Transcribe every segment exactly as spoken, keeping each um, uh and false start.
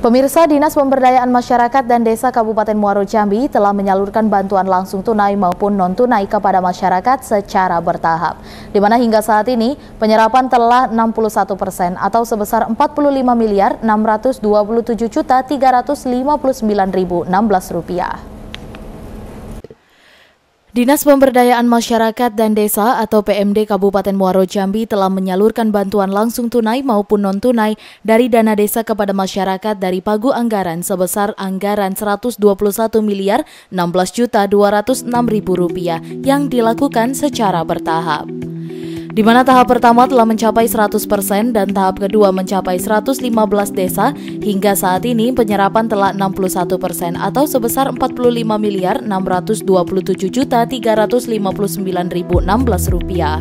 Pemirsa, Dinas Pemberdayaan Masyarakat dan Desa Kabupaten Muaro Jambi telah menyalurkan bantuan langsung tunai maupun non-tunai kepada masyarakat secara bertahap. Di mana hingga saat ini penyerapan telah enam puluh satu persen atau sebesar empat puluh lima miliar enam ratus dua puluh tujuh juta tiga ratus lima puluh sembilan ribu enam belas rupiah. Dinas Pemberdayaan Masyarakat dan Desa atau P M D Kabupaten Muaro Jambi telah menyalurkan bantuan langsung tunai maupun non-tunai dari dana desa kepada masyarakat dari pagu anggaran sebesar anggaran seratus dua puluh satu miliar enam belas juta dua ratus enam ribu rupiah yang dilakukan secara bertahap. Di mana tahap pertama telah mencapai seratus persen dan tahap kedua mencapai seratus lima belas desa, hingga saat ini penyerapan telah enam puluh satu persen atau sebesar empat puluh lima miliar enam ratus dua puluh tujuh juta tiga ratus lima puluh sembilan ribu enam belas rupiah.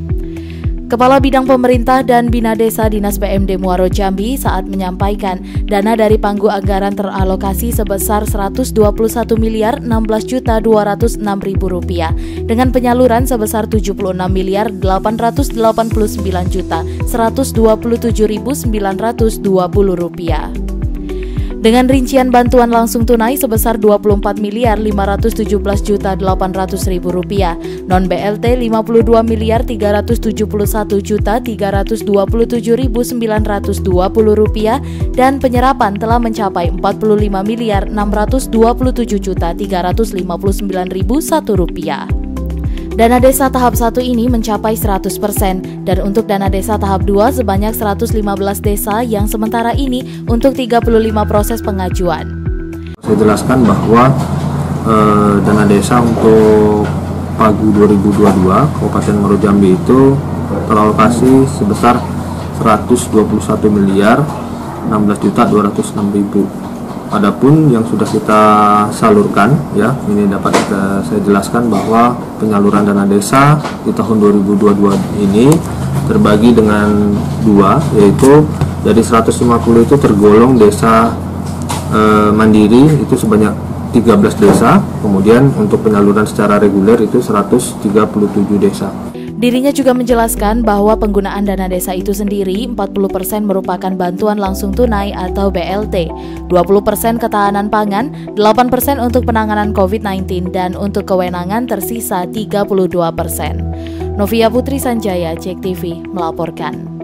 Kepala Bidang Pemerintah dan Bina Desa Dinas P M D Muaro Jambi saat menyampaikan dana dari panggu anggaran teralokasi sebesar seratus dua puluh satu miliar enam belas juta dua ratus enam ribu rupiah dengan penyaluran sebesar tujuh puluh enam miliar delapan ratus delapan puluh sembilan juta seratus dua puluh tujuh ribu sembilan ratus dua puluh rupiah. Dengan rincian bantuan langsung tunai sebesar dua puluh empat miliar lima ratus tujuh belas juta delapan ratus ribu rupiah, non B L T lima puluh dua miliar tiga ratus tujuh puluh satu juta tiga ratus dua puluh tujuh ribu sembilan ratus dua puluh rupiah, dan penyerapan telah mencapai empat puluh lima miliar enam ratus dua puluh tujuh juta tiga ratus lima puluh sembilan ribu satu rupiah. Dana desa tahap satu ini mencapai seratus persen dan untuk dana desa tahap dua sebanyak seratus lima belas desa yang sementara ini untuk tiga puluh lima proses pengajuan. Saya jelaskan bahwa eh, dana desa untuk Pagu dua ribu dua puluh dua Kabupaten Muaro Jambi itu teralokasi sebesar seratus dua puluh satu miliar enam belas juta dua ratus enam ribu. Adapun yang sudah kita salurkan, ya, ini dapat kita, saya jelaskan bahwa penyaluran dana desa di tahun dua ribu dua puluh dua ini terbagi dengan dua, yaitu dari seratus lima puluh itu tergolong desa e, mandiri itu sebanyak tiga belas desa, kemudian untuk penyaluran secara reguler itu seratus tiga puluh tujuh desa. Dirinya juga menjelaskan bahwa penggunaan dana desa itu sendiri empat puluh persen merupakan bantuan langsung tunai atau B L T, dua puluh persen ketahanan pangan, delapan persen untuk penanganan COVID sembilan belas, dan untuk kewenangan tersisa tiga puluh dua persen. Novia Putri Sanjaya, Cek T V, melaporkan.